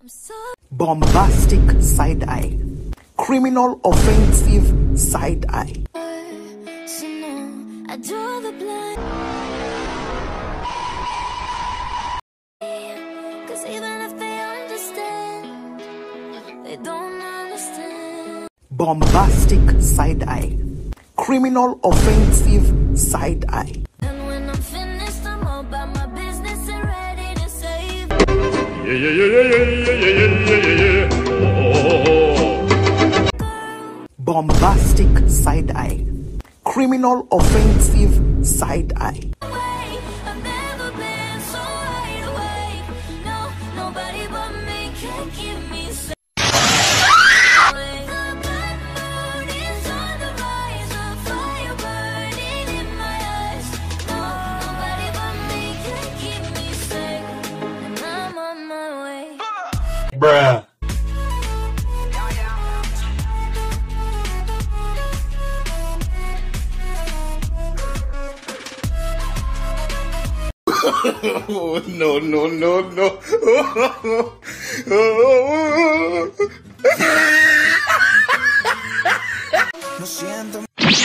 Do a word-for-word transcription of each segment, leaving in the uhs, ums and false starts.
Bombastic side eye. Criminal offensive side eye. I draw the blind. Cause even if they understand, they don't understand. Bombastic side eye. Criminal offensive side eye. And when I'm finished, I'm all about my business and ready to save. Yeah, yeah, yeah, yeah, yeah, yeah, yeah, yeah, yeah. Oh. Bombastic side eye. Criminal offensive side eye. I've never been so wide awake. No, nobody but me can keep me safe. The bad mood is on the rise, a fire burning in my eyes. No, nobody but me can keep me safe. And I'm on my way. Bruh. Oh, no, no, no, no. Lo siento,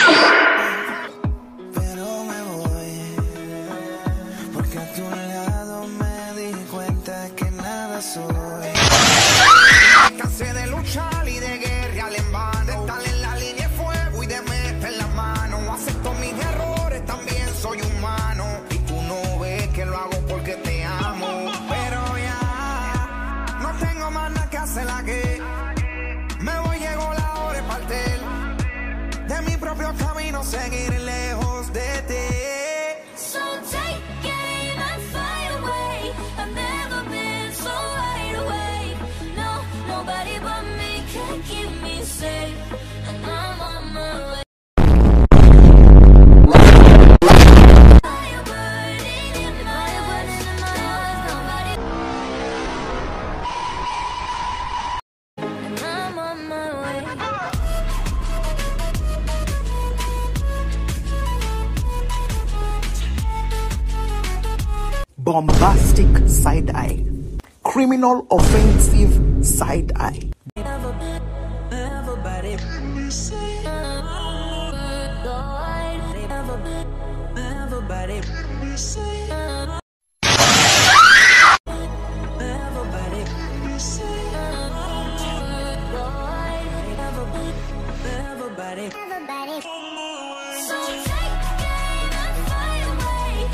pero me voy, porque a tu lado me di cuenta que nada soy. Me cansé de luchar y de guerrear en vano, de estar en la línea de fuego y de meter la mano. Acepto mis errores, también soy humano, y tú no ves que lo hago porque te amo. Pero ya no tengo más nada que hacer aquí. Me voy, llegó la hora de partir de mi propio camino, seguir lejos de ti. So take aim and fly away. I've never been so wide awake. No, nobody but me can keep me safe. And I'm on my way. Fire burning in my eyes, nobody. And I'm on my way. Bombastic side eye. Criminal offensive side eye. Everybody, everybody, everybody, everybody. So take aim and fly away.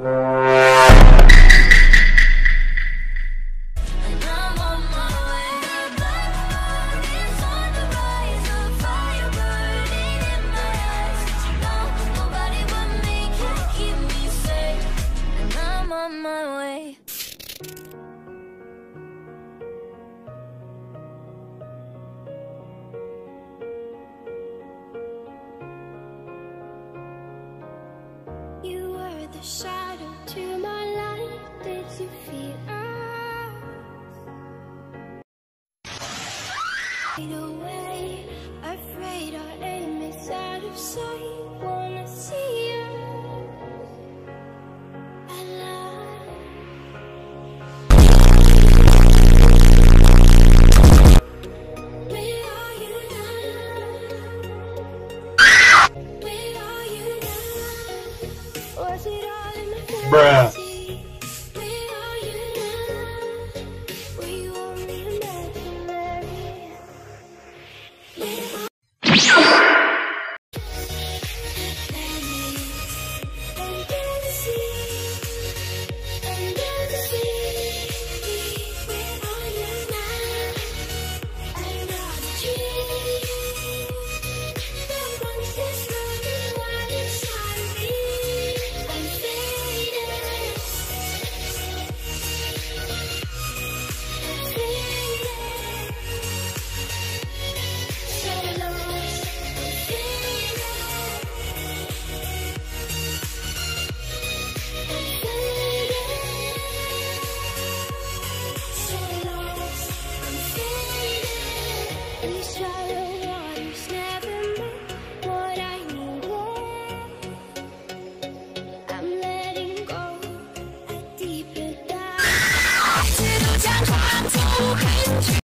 And I'm on my way. The black moon is on the rise, a fire burning in my eyes. No, nobody but me can keep me safe. And I'm on my way. You were the shadow to my light. Did you feel us? Fade away, afraid our aim is out of sight. Wanna see us alive. Where are you now? Where are you now? Was it all in my head? Bruh.